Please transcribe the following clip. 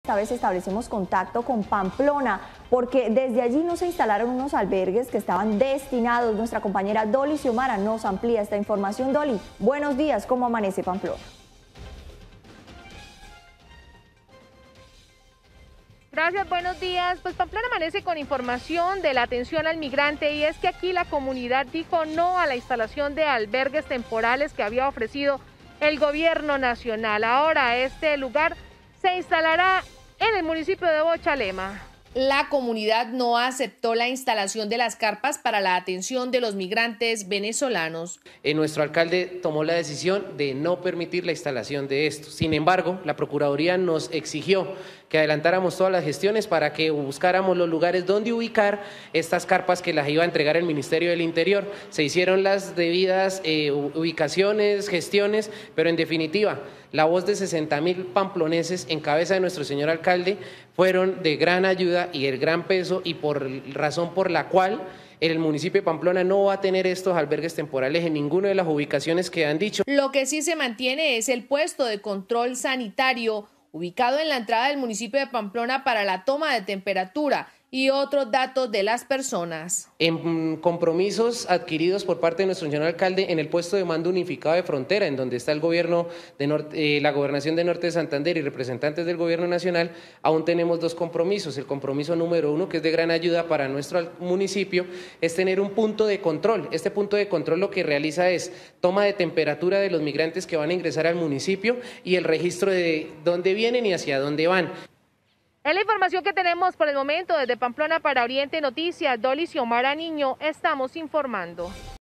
Esta vez establecemos contacto con Pamplona, porque desde allí no se instalaron unos albergues que estaban destinados. Nuestra compañera Dolly Xiomara nos amplía esta información. Dolly, buenos días, ¿cómo amanece Pamplona? Gracias, buenos días. Pues Pamplona amanece con información de la atención al migrante, y es que aquí la comunidad dijo no a la instalación de albergues temporales que había ofrecido el gobierno nacional. Ahora este lugar se instalará en el municipio de Bochalema. La comunidad no aceptó la instalación de las carpas para la atención de los migrantes venezolanos. Nuestro alcalde tomó la decisión de no permitir la instalación de esto. Sin embargo, la Procuraduría nos exigió que adelantáramos todas las gestiones para que buscáramos los lugares donde ubicar estas carpas que las iba a entregar el Ministerio del Interior. Se hicieron las debidas ubicaciones, gestiones, pero en definitiva, la voz de 60.000 pamploneses en cabeza de nuestro señor alcalde fueron de gran ayuda y el gran peso, y por razón por la cual el municipio de Pamplona no va a tener estos albergues temporales en ninguna de las ubicaciones que han dicho. Lo que sí se mantiene es el puesto de control sanitario ubicado en la entrada del municipio de Pamplona para la toma de temperatura y otros datos de las personas. En compromisos adquiridos por parte de nuestro señor alcalde en el puesto de mando unificado de frontera, en donde está el gobierno de la gobernación de Norte de Santander y representantes del gobierno nacional, aún tenemos dos compromisos. El compromiso número 1, que es de gran ayuda para nuestro municipio, es tener un punto de control. Este punto de control lo que realiza es toma de temperatura de los migrantes que van a ingresar al municipio y el registro de dónde vienen y hacia dónde van. Es la información que tenemos por el momento. Desde Pamplona para Oriente Noticias, Dolly Xiomara Niño, estamos informando.